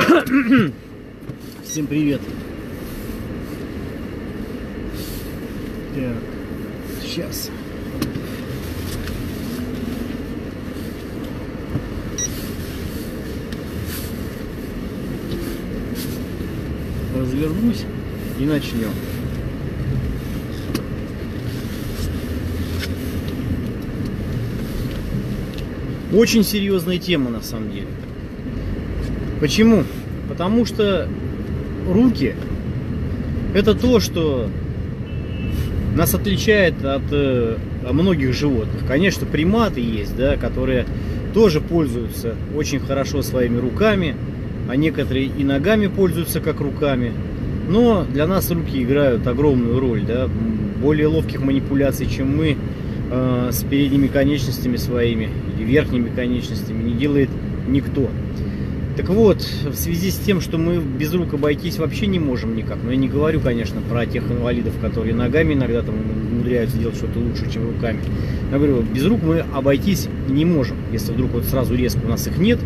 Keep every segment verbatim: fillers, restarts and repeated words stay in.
Всем привет. Так, сейчас. Развернусь и начнем. Очень серьезная тема на самом деле. Почему? Потому что руки — это то, что нас отличает от э, многих животных. Конечно, приматы есть, да, которые тоже пользуются очень хорошо своими руками, а некоторые и ногами пользуются как руками. Но для нас руки играют огромную роль, да, более ловких манипуляций, чем мы, э, с передними конечностями своими или верхними конечностями, не делает никто. Так вот, в связи с тем, что мы без рук обойтись вообще не можем никак, но я не говорю, конечно, про тех инвалидов, которые ногами иногда там умудряются делать что-то лучше, чем руками. Я говорю, без рук мы обойтись не можем. Если вдруг вот сразу резко у нас их нет,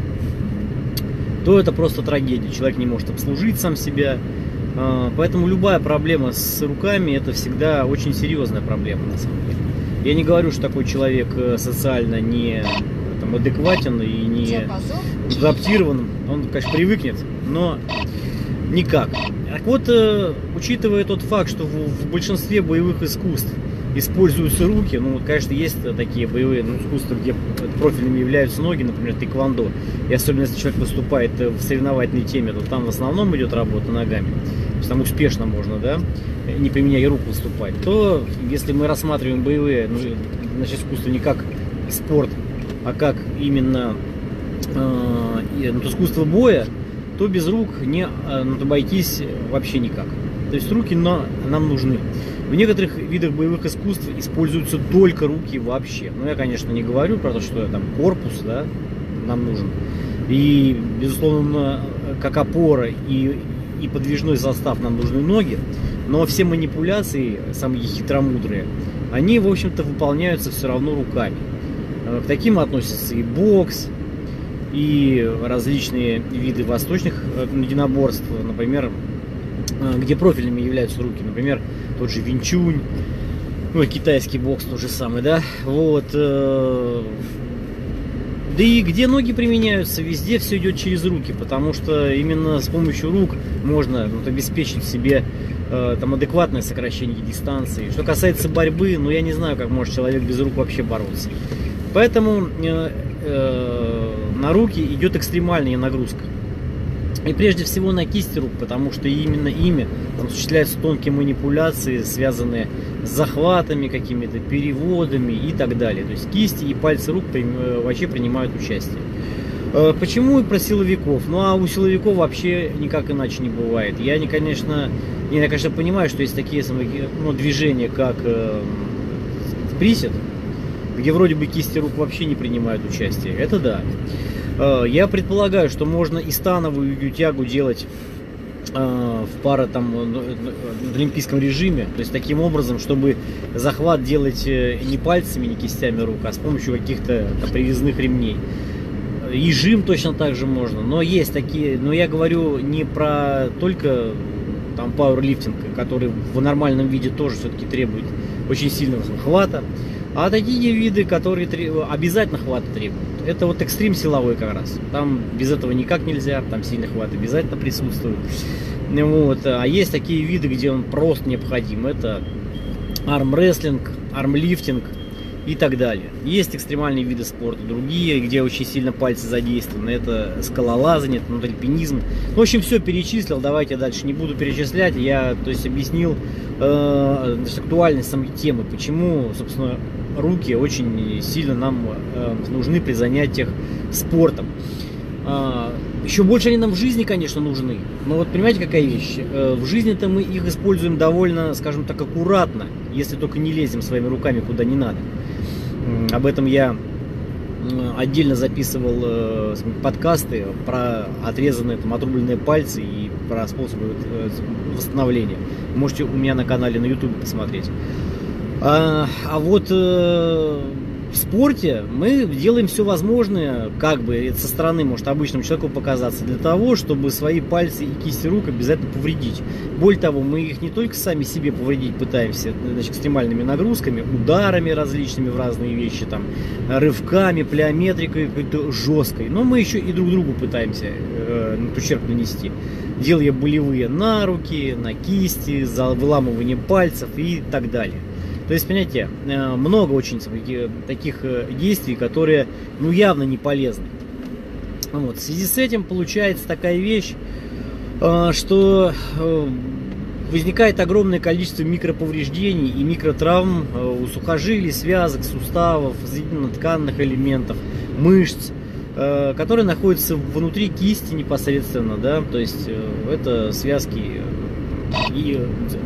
то это просто трагедия. Человек не может обслужить сам себя. Поэтому любая проблема с руками — это всегда очень серьезная проблема на самом деле. Я не говорю, что такой человек социально не там, адекватен и не адаптирован. Он, конечно, привыкнет, но никак. Так вот, учитывая тот факт, что в большинстве боевых искусств используются руки, ну, конечно, есть такие боевые ну, искусства, где профильными являются ноги, например, тэквондо. И особенно, если человек выступает в соревновательной теме, то там в основном идет работа ногами. То есть там успешно можно, да, не применяя рук выступать. То, если мы рассматриваем боевые, ну, значит, искусство не как спорт, а как именно э, ну, искусство боя, то без рук не ну, обойтись вообще никак. То есть руки на, нам нужны. В некоторых видах боевых искусств используются только руки вообще. Но я, конечно, не говорю про то, что там корпус, да, нам нужен. И, безусловно, как опора и, и подвижной состав нам нужны ноги. Но все манипуляции, самые хитромудрые, они, в общем-то, выполняются все равно руками. К таким относятся и бокс, и различные виды восточных единоборств, например, где профильными являются руки, например, тот же винчунь, ну, китайский бокс тот же самый, да, вот. Да и где ноги применяются, везде все идет через руки, потому что именно с помощью рук можно вот, обеспечить себе э, там адекватное сокращение дистанции. Что касается борьбы, ну я не знаю, как может человек без рук вообще бороться. Поэтому э, э, на руки идет экстремальная нагрузка. И прежде всего на кисти рук, потому что именно ими там осуществляются тонкие манипуляции, связанные с захватами, какими-то переводами и так далее. То есть кисти и пальцы рук вообще принимают участие. Почему и про силовиков? Ну а у силовиков вообще никак иначе не бывает. Я, не, конечно, я, конечно, понимаю, что есть такие ну, движения, как э, присед, где вроде бы кисти рук вообще не принимают участие. Это да. Я предполагаю, что можно и становую тягу делать э, в пара там в олимпийском режиме, то есть таким образом, чтобы захват делать не пальцами, не кистями рук, а с помощью каких-то привязных ремней. И жим точно так же можно, но есть такие, но я говорю не про только там пауэрлифтинг, который в нормальном виде тоже все-таки требует очень сильного хвата. А такие виды, которые требуют, обязательно хвата требуют, это вот экстрим силовой как раз. Там без этого никак нельзя, там сильный хват обязательно присутствует. Вот. А есть такие виды, где он просто необходим. Это армрестлинг, армлифтинг и так далее. Есть экстремальные виды спорта, другие, где очень сильно пальцы задействованы. Это скалолазание, это альпинизм. В общем, все перечислил, давайте дальше не буду перечислять. Я, то есть, объяснил э, актуальность самой темы, почему, собственно, руки очень сильно нам э, нужны при занятиях спортом. Э, еще больше они нам в жизни, конечно, нужны. Но вот понимаете, какая вещь? Э, в жизни-то мы их используем довольно, скажем так, аккуратно, если только не лезем своими руками куда не надо. Э, об этом я отдельно записывал э, подкасты про отрезанные, там, отрубленные пальцы и про способы э, восстановления. Можете у меня на канале на ютубе посмотреть. А, а вот э, в спорте мы делаем все возможное, как бы это со стороны может обычному человеку показаться, для того, чтобы свои пальцы и кисти рук обязательно повредить. Более того, мы их не только сами себе повредить пытаемся, значит, экстремальными нагрузками, ударами различными в разные вещи, там, рывками, плеометрикой какой-то жесткой, но мы еще и друг другу пытаемся э, ущерб нанести, делая болевые на руки, на кисти, за выламывание пальцев и так далее. То есть, понимаете, много очень таких действий, которые, ну, явно не полезны. Вот. В связи с этим получается такая вещь, что возникает огромное количество микроповреждений и микротравм у сухожилий, связок, суставов, соединенно-тканных элементов, мышц, которые находятся внутри кисти непосредственно, да, то есть это связки и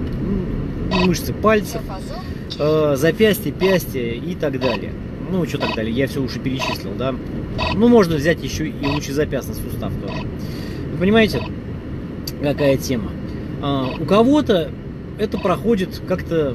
мышцы пальцев, запястья, пястья и так далее. Ну, что так далее, я все уже перечислил, да. Ну, можно взять еще и лучезапястный сустав тоже. Вы понимаете, какая тема? А, у кого-то это проходит как-то,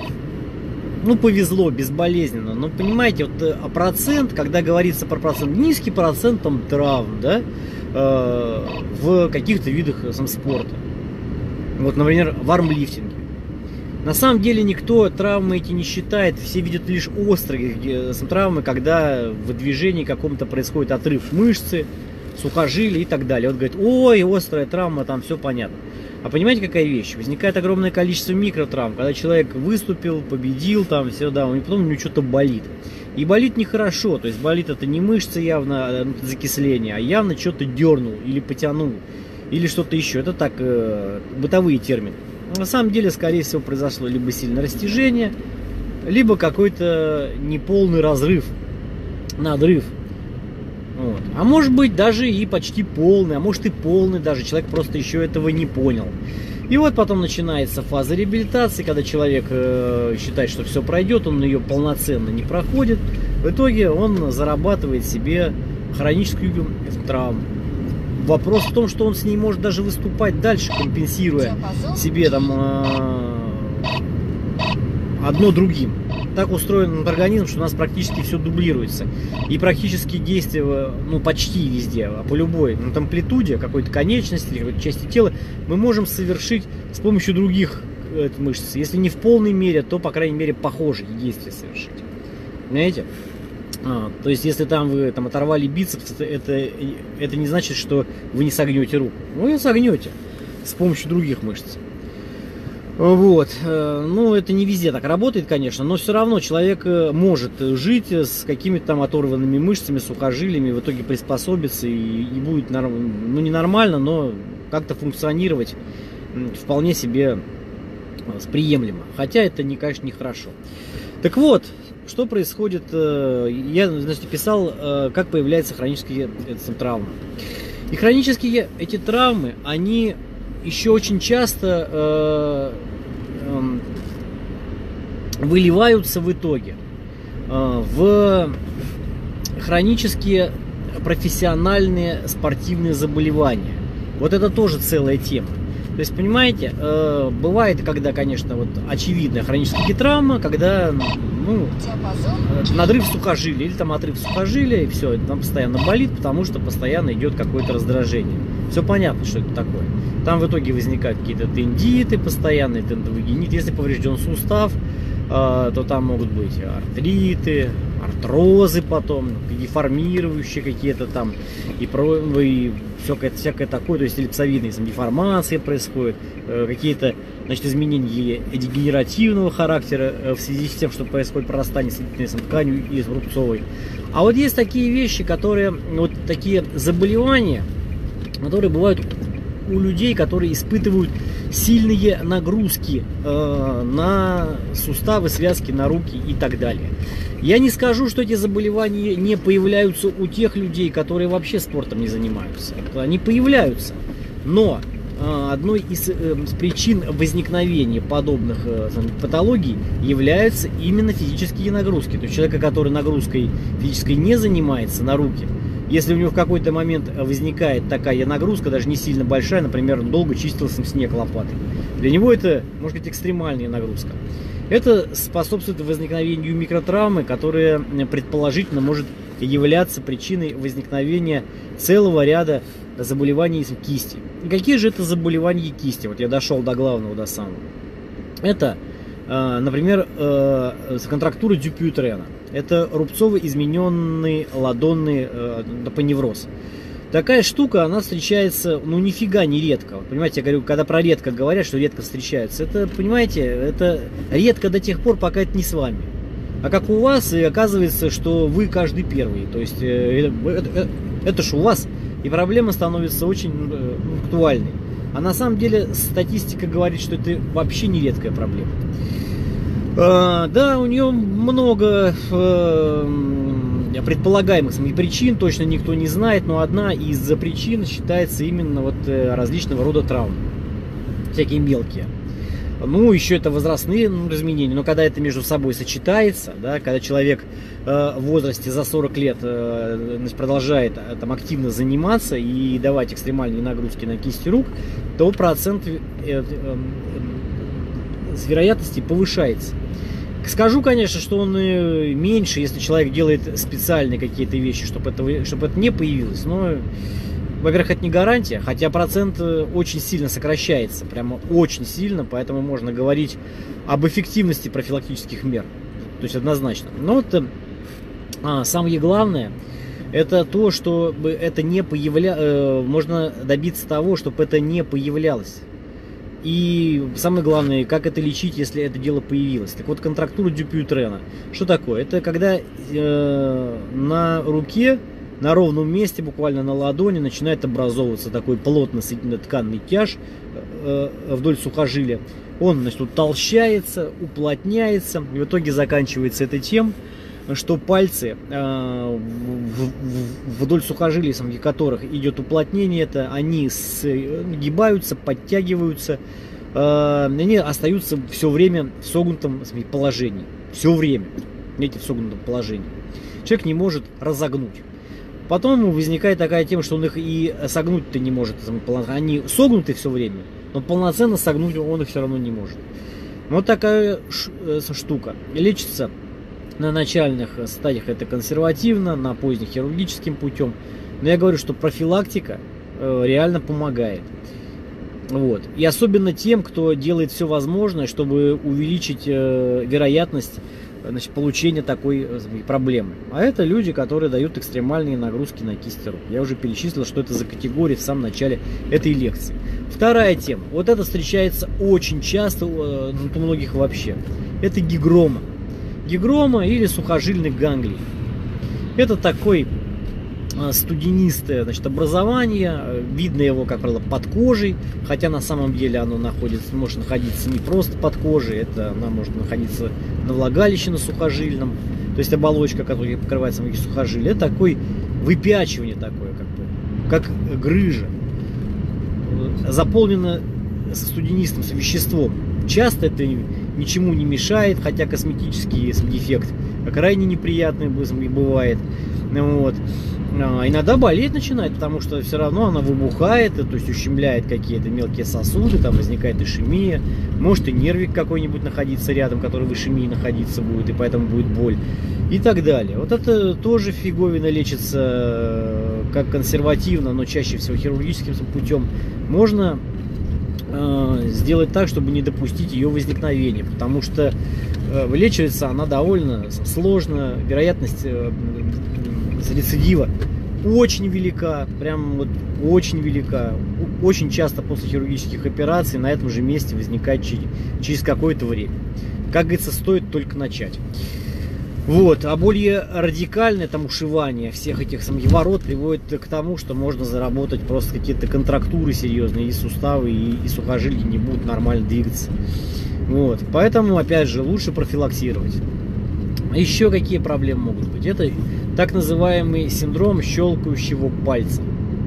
ну, повезло, безболезненно. Но, понимаете, вот процент, когда говорится про процент, низкий процент там травм, да, э, в каких-то видах сам спорта. Вот, например, в армлифтинге. На самом деле никто травмы эти не считает, все видят лишь острые травмы, когда в движении каком-то происходит отрыв мышцы, сухожилий и так далее. Вот говорит, ой, острая травма, там все понятно. А понимаете, какая вещь? Возникает огромное количество микротравм, когда человек выступил, победил, там все, да, и потом у него что-то болит. И болит нехорошо, то есть болит это не мышцы явно, закисление, а явно что-то дернул или потянул, или что-то еще. Это так, э, бытовые термины. На самом деле, скорее всего, произошло либо сильное растяжение, либо какой-то неполный разрыв, надрыв. Вот. А может быть даже и почти полный, а может и полный даже, человек просто еще этого не понял. И вот потом начинается фаза реабилитации, когда человек э, считает, что все пройдет, он ее полноценно не проходит. В итоге он зарабатывает себе хроническую травму. Вопрос в том, что он с ней может даже выступать дальше, компенсируя себе там э, одно другим. Так устроен организм, что у нас практически все дублируется. И практически действия, ну, почти везде, по любой ну, амплитуде, какой-то конечности или какой-то части тела, мы можем совершить с помощью других э, мышц. Если не в полной мере, то, по крайней мере, похожие действия совершить. Понимаете? А, то есть, если там вы там, оторвали бицепс, это, это, это не значит, что вы не согнете руку. Вы ее согнете с помощью других мышц. Вот. Ну, это не везде так работает, конечно, но все равно человек может жить с какими-то там оторванными мышцами, сухожилиями, в итоге приспособиться и, и будет, ну, не нормально, но как-то функционировать вполне себе приемлемо. Хотя это, не, конечно, нехорошо. Так вот, что происходит, я, значит, писал, как появляются хронические травмы. И хронические эти травмы, они еще очень часто э, э, выливаются в итоге э, в хронические профессиональные спортивные заболевания. Вот это тоже целая тема. То есть, понимаете, э, бывает, когда, конечно, вот очевидная хроническая травма, когда, ну, надрыв сухожилия или там отрыв сухожилия, и все, там постоянно болит, потому что постоянно идет какое-то раздражение. Все понятно, что это такое. Там в итоге возникают какие-то тендиты, постоянный тендовагинит. Если поврежден сустав, э, то там могут быть артриты, артрозы потом, деформирующие какие-то там, и, про, и всякое, всякое такое, то есть эллипсовидные деформации происходят, э, какие-то, значит, изменения дегенеративного характера э, в связи с тем, что происходит прорастание соединительной тканью и рубцовой. А вот есть такие вещи, которые, вот такие заболевания, которые бывают у людей, которые испытывают сильные нагрузки э, на суставы, связки, на руки и так далее. Я не скажу, что эти заболевания не появляются у тех людей, которые вообще спортом не занимаются. Они появляются. Но э, одной из э, причин возникновения подобных э, патологий являются именно физические нагрузки. То есть человека, который нагрузкой физической не занимается на руки, если у него в какой-то момент возникает такая нагрузка, даже не сильно большая, например, он долго чистил снег лопатой, для него это, может быть, экстремальная нагрузка. Это способствует возникновению микротравмы, которая предположительно может являться причиной возникновения целого ряда заболеваний кисти. И какие же это заболевания кисти? Вот я дошел до главного, до самого. Это, например, контрактура Дюпюйтрена. Это рубцово-измененный ладонный апоневроз. Такая штука, она встречается, ну, нифига не редко. Вот, понимаете, я говорю, когда про редко говорят, что редко встречается, это, понимаете, это редко до тех пор, пока это не с вами. А как у вас, и оказывается, что вы каждый первый. То есть, это, это, это ж у вас, и проблема становится очень э, актуальной. А на самом деле, статистика говорит, что это вообще не редкая проблема. Э, да, у нее много... Э, предполагаемых причин точно никто не знает, но одна из причин считается именно вот различного рода травмы, всякие мелкие. Ну, еще это возрастные изменения, но когда это между собой сочетается, да, когда человек э, в возрасте за сорок лет э, продолжает э, там, активно заниматься и давать экстремальные нагрузки на кисти рук, то процент э, э, э, с вероятности повышается. Скажу, конечно, что он меньше, если человек делает специальные какие-то вещи, чтобы это, чтобы это не появилось. Но, во-первых, это не гарантия, хотя процент очень сильно сокращается, прямо очень сильно, поэтому можно говорить об эффективности профилактических мер. То есть однозначно. Но вот а, самое главное, это то, чтобы это не появлялось, можно добиться того, чтобы это не появлялось. И самое главное, как это лечить, если это дело появилось. Так вот, контрактура Дюпюйтрена. Что такое? Это когда э, на руке, на ровном месте, буквально на ладони, начинает образовываться такой плотно тканный тяж э, вдоль сухожилия. Он, значит, утолщается, уплотняется, и в итоге заканчивается это тем, что пальцы э, в, в, вдоль сухожилий, среди которых идет уплотнение, это они сгибаются, подтягиваются, э, они остаются все время в согнутом положении. Все время, видите, в согнутом положении. Человек не может разогнуть. Потом возникает такая тема, что он их и согнуть-то не может. Они согнуты все время, но полноценно согнуть он их все равно не может. Вот такая штука. Лечится на начальных стадиях это консервативно, на поздних хирургическим путем. Но я говорю, что профилактика э, реально помогает. Вот. И особенно тем, кто делает все возможное, чтобы увеличить э, вероятность, значит, получения такой э, проблемы. А это люди, которые дают экстремальные нагрузки на кисти рук. Я уже перечислил, что это за категории в самом начале этой лекции. Вторая тема. Вот это встречается очень часто э, у многих вообще. Это гигрома. Гигрома или сухожильный ганглий. Это такой студенистое, значит, образование. Видно его, как правило, под кожей. Хотя на самом деле оно находится, может находиться не просто под кожей. Это она может находиться на влагалище, на сухожильном. То есть оболочка, которая покрывает самые сухожилия. Это такое выпячивание такое, как бы, как грыжа. Заполнено студенистым веществом. Часто это ничему не мешает, хотя косметический дефект крайне неприятный бывает. Вот. А иногда болеть начинает, потому что все равно она выбухает, то есть ущемляет какие-то мелкие сосуды, там возникает ишемия, может и нервик какой-нибудь находиться рядом, который в ишемии находиться будет, и поэтому будет боль, и так далее. Вот это тоже фиговина лечится как консервативно, но чаще всего хирургическим путем. Можно сделать так, чтобы не допустить ее возникновения, потому что э, вылечивается она довольно сложно, вероятность э, рецидива очень велика, прям вот очень велика. Очень часто после хирургических операций на этом же месте возникает через, через какое-то время. Как говорится, стоит только начать. Вот, а более радикальное там ушивание всех этих самих ворот приводит к тому, что можно заработать просто какие-то контрактуры серьезные, и суставы, и, и сухожилия не будут нормально двигаться. Вот, поэтому, опять же, лучше профилактировать. Еще какие проблемы могут быть? Это так называемый синдром щелкающего пальца.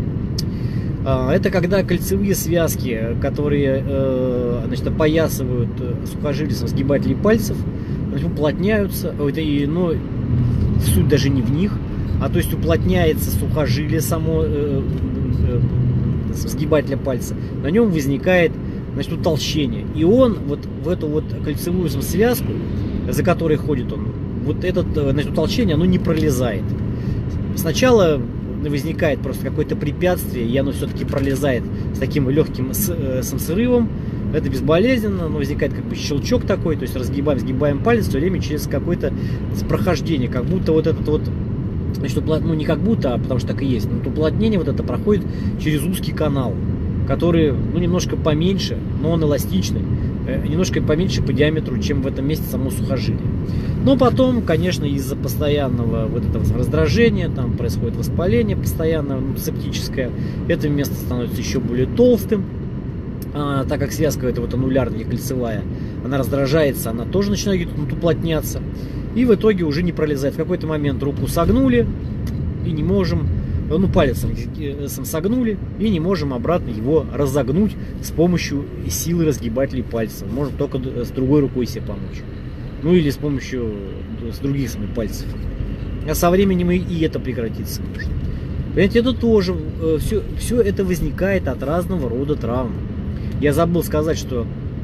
Это когда кольцевые связки, которые, значит, опоясывают сухожилия сгибателей пальцев, уплотняются, но суть даже не в них, а то есть уплотняется сухожилие само э, э, сгибателя пальца, на нем возникает значит, утолщение. И он вот в эту вот кольцевую связку, за которой ходит он, вот это, значит, утолщение, оно не пролезает. Сначала возникает просто какое-то препятствие, и оно все-таки пролезает с таким легким срывом. Это безболезненно, но возникает как бы щелчок такой, то есть разгибаем, сгибаем палец все время через какое-то прохождение, как будто вот этот вот, значит, ну не как будто, а потому что так и есть, но уплотнение вот это проходит через узкий канал, который, ну, немножко поменьше, но он эластичный, немножко поменьше по диаметру, чем в этом месте само сухожилие. Но потом, конечно, из-за постоянного вот этого раздражения, там происходит воспаление постоянно, ну, септическое, это место становится еще более толстым, а, так как связка эта вот аннулярная, кольцевая, она раздражается, она тоже начинает уплотняться, и в итоге уже не пролезает. В какой-то момент руку согнули, и не можем, ну, палец сам согнули, и не можем обратно его разогнуть с помощью силы разгибателей пальцев. Можем только с другой рукой себе помочь. Ну или с помощью с других самих пальцев. А со временем и, и это прекратится. Понимаете, это тоже, все, все это возникает от разного рода травм. Я забыл сказать, что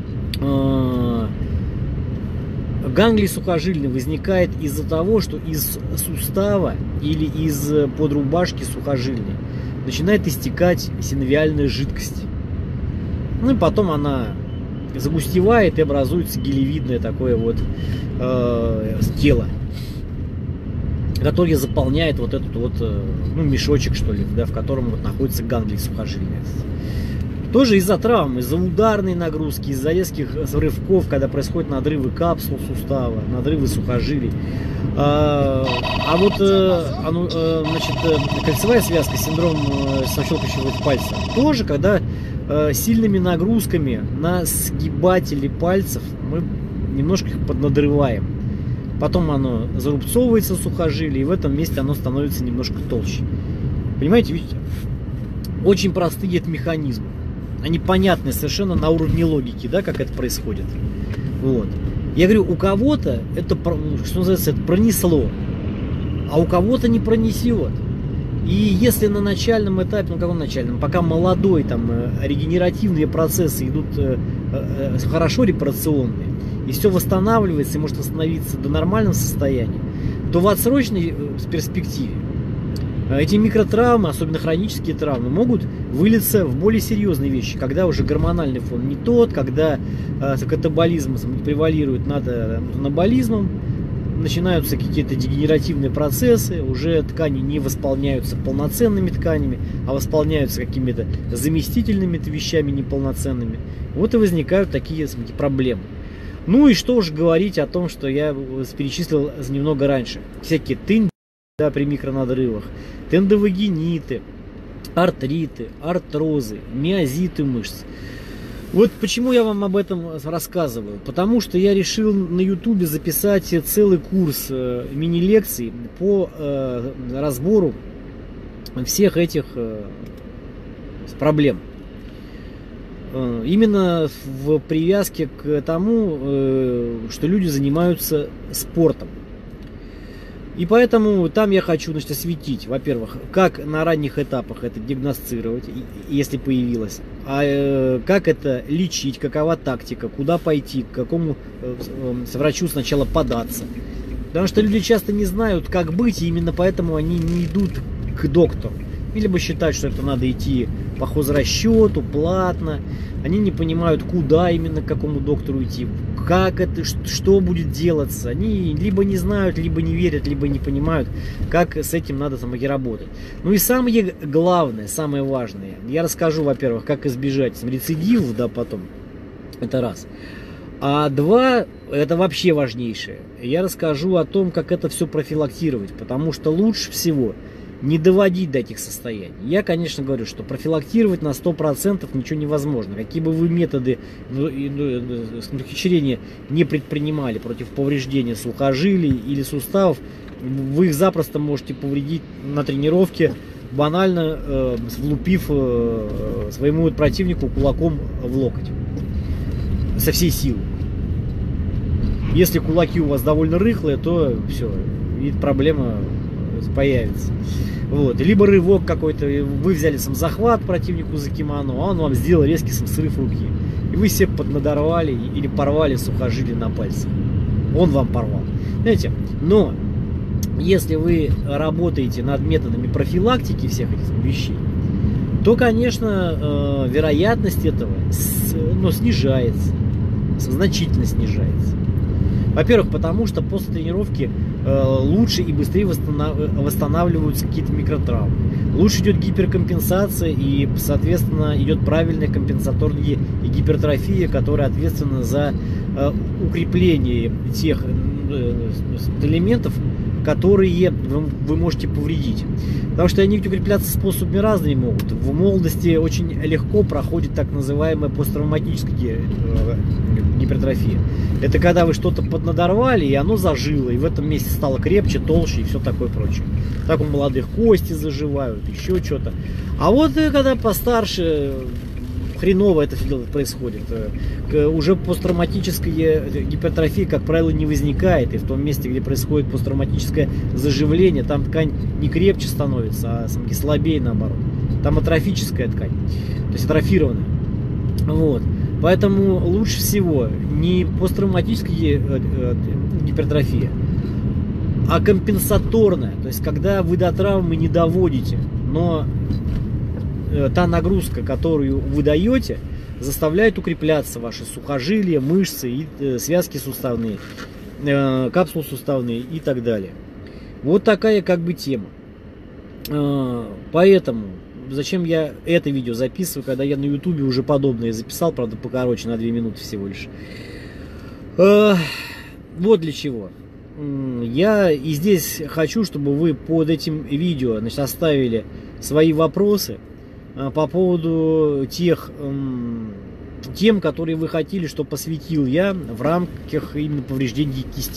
э, ганглий сухожильный возникает из-за того, что из сустава или из подрубашки сухожильной начинает истекать синовиальная жидкость. Ну и потом она загустевает и образуется гелевидное такое вот э, тело, которое заполняет вот этот вот, ну, мешочек, что ли, да, в котором вот находится ганглий сухожилия. Тоже из-за травм, из-за ударной нагрузки, из-за резких рывков, когда происходят надрывы капсул сустава, надрывы сухожилий. А, а вот оно, значит, кольцевая связка, синдром самощелкающего пальца, тоже когда сильными нагрузками на сгибатели пальцев мы немножко их поднадрываем. Потом оно зарубцовывается сухожилие, и в этом месте оно становится немножко толще. Понимаете, видите? Очень простые это механизмы. Они понятны совершенно на уровне логики, да, как это происходит. Вот. Я говорю, у кого-то это, что называется, это пронесло, а у кого-то не пронесет. И если на начальном этапе, ну каком начальном, пока молодой, там, регенеративные процессы идут э, э, хорошо репарационные, и все восстанавливается и может восстановиться до нормального состояния, то в отсрочной перспективе эти микротравмы, особенно хронические травмы, могут вылиться в более серьезные вещи, когда уже гормональный фон не тот, когда э, катаболизм превалирует над анаболизмом, начинаются какие-то дегенеративные процессы, уже ткани не восполняются полноценными тканями, а восполняются какими-то заместительными вещами неполноценными. Вот и возникают такие, смотрите, проблемы. Ну и что уж говорить о том, что я перечислил немного раньше. Всякие тендиты, да, при микронадрывах, тендовагениты, артриты, артрозы, миозиты мышц. Вот почему я вам об этом рассказываю. Потому что я решил на ютубе записать целый курс э, мини-лекций по э, разбору всех этих э, проблем. Э, именно в привязке к тому, э, что люди занимаются спортом. И поэтому там я хочу, значит, осветить, во-первых, как на ранних этапах это диагностировать, если появилось, а э, как это лечить, какова тактика, куда пойти, к какому э, э, врачу сначала податься. Потому что люди часто не знают, как быть, и именно поэтому они не идут к доктору. Либо считают, что это надо идти по хозрасчету, платно. Они не понимают, куда именно, к какому доктору идти, как это, что будет делаться. Они либо не знают, либо не верят, либо не понимают, как с этим надо самой работать. Ну и самое главное, самое важное, я расскажу, во-первых, как избежать рецидивов, да, потом. Это раз. А два, это вообще важнейшее. Я расскажу о том, как это все профилактировать, потому что лучше всего не доводить до этих состояний. Я, конечно, говорю, что профилактировать на сто процентов ничего невозможно. Какие бы вы методы ухищрения не предпринимали против повреждения сухожилий или суставов, вы их запросто можете повредить на тренировке, банально э, влупив э, своему противнику кулаком в локоть. Со всей силы. Если кулаки у вас довольно рыхлые, то все, и проблема появится. Вот. Либо рывок какой-то, вы взяли сам захват противнику за кимоно, а он вам сделал резкий сам срыв руки. И вы себе поднадорвали или порвали сухожилие на пальце. Он вам порвал. Знаете, но если вы работаете над методами профилактики всех этих вещей, то, конечно, вероятность этого ну, снижается, значительно снижается. Во-первых, потому что после тренировки лучше и быстрее восстанавливаются какие-то микротравмы. Лучше идет гиперкомпенсация и, соответственно, идет правильная компенсаторная гипертрофия, которая ответственна за укрепление тех элементов, которые вы, вы можете повредить. Потому что они ведь укрепляться способами разные могут. В молодости очень легко проходит так называемая посттравматическая гипертрофия. Это когда вы что-то поднадорвали, и оно зажило, и в этом месте стало крепче, толще и все такое прочее. Так у молодых кости заживают, еще что-то. А вот когда постарше, хреново это все дело происходит. Уже посттравматическая гипертрофия, как правило, не возникает. И в том месте, где происходит посттравматическое заживление, там ткань не крепче становится, а самки слабее наоборот. Там атрофическая ткань, то есть атрофированная. Вот. Поэтому лучше всего не посттравматическая гипертрофия, а компенсаторная. То есть когда вы до травмы не доводите, но та нагрузка, которую вы даете, заставляет укрепляться ваши сухожилия, мышцы, и, э, связки суставные, э, капсулы суставные и так далее. Вот такая как бы тема. Э, поэтому зачем я это видео записываю, когда я на ютубе уже подобное записал, правда покороче, на две минуты всего лишь. Э, вот для чего. Я и здесь хочу, чтобы вы под этим видео, значит, оставили свои вопросы по поводу тех тем, которые вы хотели, что посвятил я в рамках именно повреждений кисти.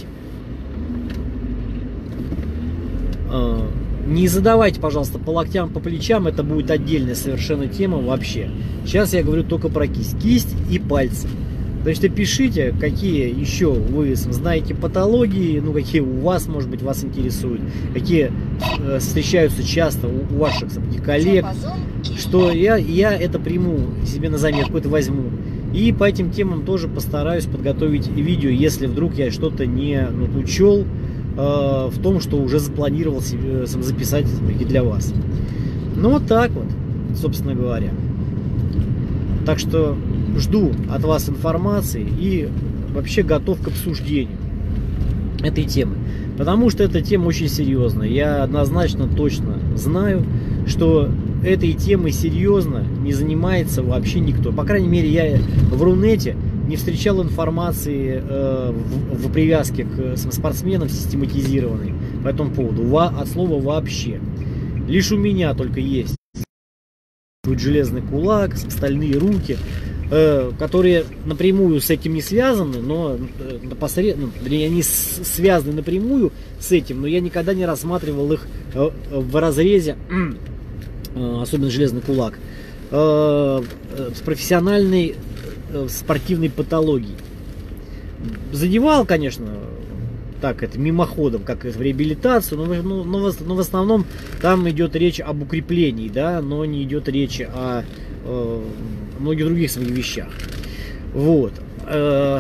Не задавайте, пожалуйста, по локтям, по плечам, это будет отдельная совершенно тема вообще. Сейчас я говорю только про кисть. Кисть и пальцы. Значит, пишите, какие еще вы знаете патологии, ну, какие у вас, может быть, вас интересуют, какие э, встречаются часто у, у ваших коллег, что я, я это приму себе на заметку, это возьму. И по этим темам тоже постараюсь подготовить видео, если вдруг я что-то не ну, учел э, в том, что уже запланировал себе, сам записать для вас. Ну, вот так вот, собственно говоря. Так что жду от вас информации и вообще готов к обсуждению этой темы. Потому что эта тема очень серьезная. Я однозначно точно знаю, что этой темой серьезно не занимается вообще никто. По крайней мере, я в Рунете не встречал информации э, в, в привязке к спортсменам систематизированной по этому поводу. Во, от слова вообще. Лишь у меня только есть железный кулак, стальные руки, э, которые напрямую с этим не связаны, но э, посред... ну, они связаны напрямую с этим, но я никогда не рассматривал их э, в разрезе, э, особенно железный кулак, э, с профессиональной э, спортивной патологией. Задевал, конечно, так это мимоходом, как в реабилитацию, но, но, но, но в основном там идет речь об укреплении, да, но не идет речь о э, многих других своих вещах. Вот. Э,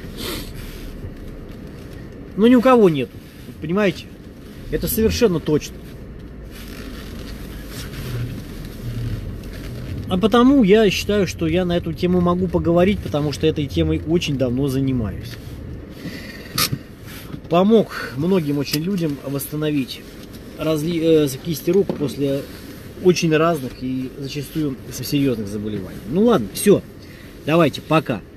но ни у кого нет, понимаете? Это совершенно точно. А потому я считаю, что я на эту тему могу поговорить, потому что этой темой очень давно занимаюсь. Помог многим очень людям восстановить разли... э, кисти рук после очень разных и зачастую серьезных заболеваний. Ну ладно, все. Давайте, пока.